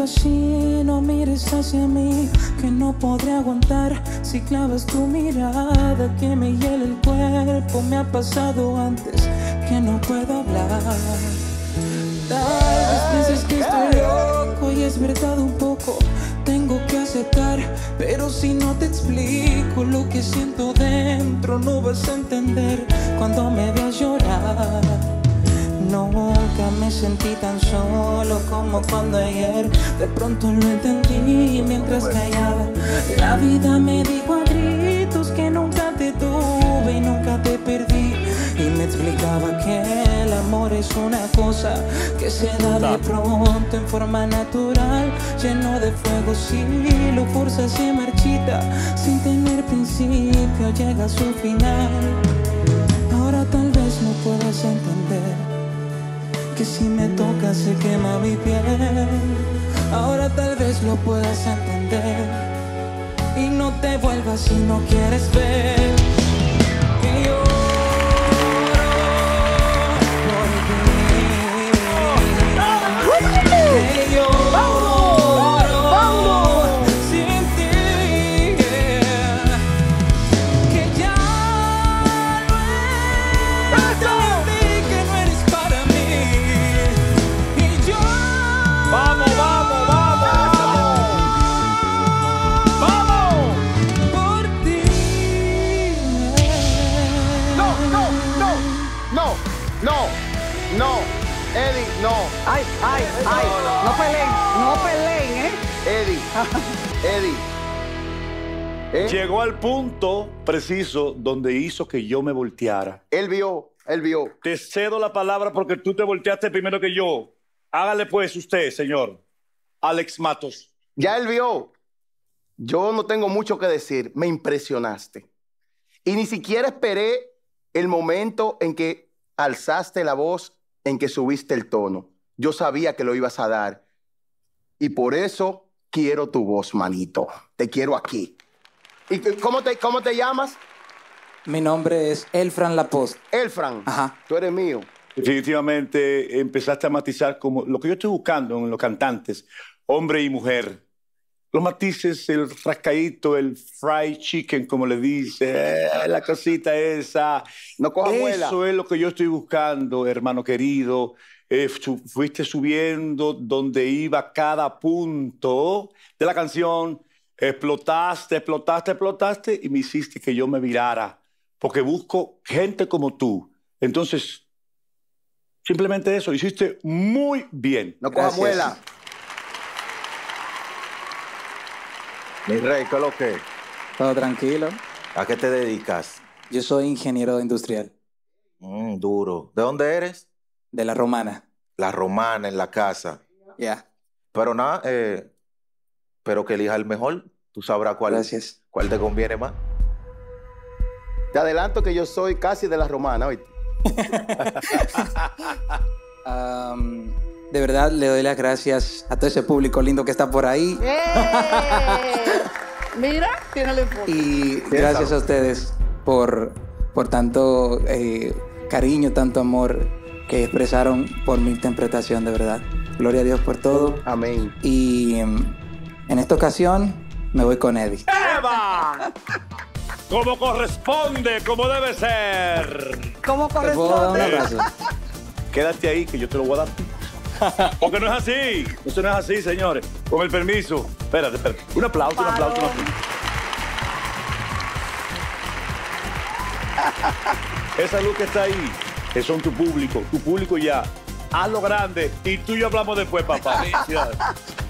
tanto así, no mires hacia mí, que no podré aguantar si clavas tu mirada que me hiela el cuerpo. Me ha pasado antes que no puedo hablar. Tal vez pienses que estoy loco y es verdad un poco. Tengo que aceptar, pero si no te explico lo que siento dentro, no vas a entender cuando me veas llorar. Nunca me sentí tan solo como cuando ayer de pronto lo entendí mientras callaba. La vida me dijo a gritos que nunca te tuve y nunca te perdí, y me explicaba que el amor es una cosa que se da de pronto en forma natural, lleno de fuego. Si lo fuerzas se marchita sin tener principio, llega a su final. Ahora tal vez no puedas entender que si me tocas se quema mi piel. Ahora tal vez lo puedas entender y no te vuelvas si no quieres ver que yo No, Eddie, no. Ay, no peleen, Eddie. Llegó al punto preciso donde hizo que yo me volteara. Él vio. Te cedo la palabra porque tú te volteaste primero que yo. Hágale pues usted, señor Alex Matos. Ya él vio. Yo no tengo mucho que decir. Me impresionaste. Y ni siquiera esperé el momento en que alzaste la voz, en que subiste el tono. Yo sabía que lo ibas a dar. Y por eso quiero tu voz, manito. Te quiero aquí. ¿Y cómo te llamas? Mi nombre es Elfran Laposte. Elfran. Ajá. Tú eres mío. Definitivamente empezaste a matizar como lo que yo estoy buscando en los cantantes, hombre y mujer. Los matices, el rascadito, el fried chicken, como le dice, la cosita esa. No coja muela. Eso es lo que yo estoy buscando, hermano querido. Fuiste subiendo donde iba cada punto de la canción. Explotaste y me hiciste que yo me virara. Porque busco gente como tú. Entonces, simplemente eso. Hiciste muy bien. No coja muela. Mi rey, ¿qué es lo que? Todo tranquilo. ¿A qué te dedicas? Yo soy ingeniero industrial. Duro. ¿De dónde eres? De La Romana. La Romana, en la casa. Ya. Pero nada, pero que elija el mejor. Tú sabrás cuál te conviene más. Te adelanto que yo soy casi de La Romana, ¿oíste? De verdad, le doy las gracias a todo ese público lindo que está por ahí. Mira, tiene el enfoque. Y gracias a ustedes por tanto cariño, tanto amor que expresaron por mi interpretación, de verdad. Gloria a Dios por todo. Amén. Y en esta ocasión me voy con Eddie. ¡Eva! Como corresponde, como debe ser. ¿Cómo ¿Te puedo dar un corresponde? abrazo? Quédate ahí que yo te lo voy a dar. Porque no es así. Eso no es así, señores. Con el permiso. Espérate. Un aplauso. Esa luz que está ahí, que son tu público ya. Hazlo grande y tú y yo hablamos después, papá. Felicidades.